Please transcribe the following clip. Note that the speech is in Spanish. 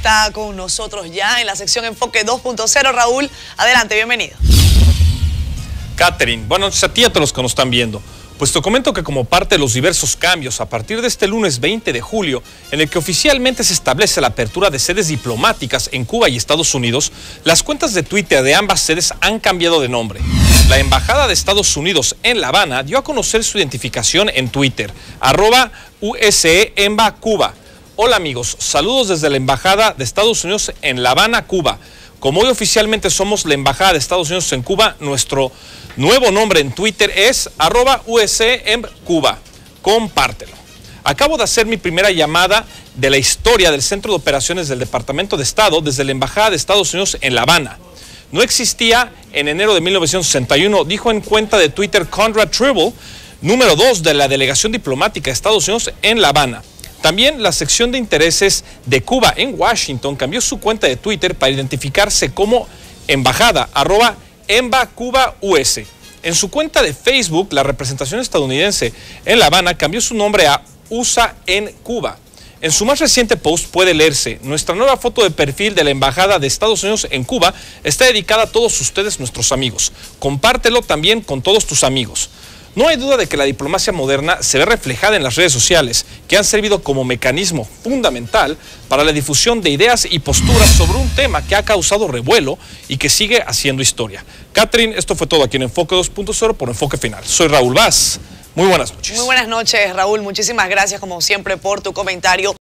está con nosotros ya en la sección Enfoque 2.0. Raúl, adelante, bienvenido. Catherine, bueno, a ti y a todos los que nos están viendo. Pues te comento que como parte de los diversos cambios, a partir de este lunes 20 de julio, en el que oficialmente se establece la apertura de sedes diplomáticas en Cuba y Estados Unidos, las cuentas de Twitter de ambas sedes han cambiado de nombre. La Embajada de Estados Unidos en La Habana dio a conocer su identificación en Twitter, @USE-EMBA-Cuba. Hola amigos, saludos desde la Embajada de Estados Unidos en La Habana, Cuba. Como hoy oficialmente somos la Embajada de Estados Unidos en Cuba, nuestro nuevo nombre en Twitter es @USE-EMBA-Cuba. Compártelo. Acabo de hacer mi primera llamada de la historia del Centro de Operaciones del Departamento de Estado desde la Embajada de Estados Unidos en La Habana. No existía en enero de 1961, dijo en cuenta de Twitter Conrad Tribble, número 2 de la Delegación Diplomática de Estados Unidos en La Habana. También la sección de intereses de Cuba en Washington cambió su cuenta de Twitter para identificarse como embajada, @EMBA-CUBA-US. En su cuenta de Facebook, la representación estadounidense en La Habana cambió su nombre a USA en Cuba. En su más reciente post puede leerse: nuestra nueva foto de perfil de la Embajada de Estados Unidos en Cuba está dedicada a todos ustedes, nuestros amigos. Compártelo también con todos tus amigos. No hay duda de que la diplomacia moderna se ve reflejada en las redes sociales, que han servido como mecanismo fundamental para la difusión de ideas y posturas sobre un tema que ha causado revuelo y que sigue haciendo historia. Catherine, esto fue todo aquí en Enfoque 2.0 por Enfoque Final. Soy Raúl Vaz. Muy buenas noches. Muy buenas noches, Raúl. Muchísimas gracias, como siempre, por tu comentario.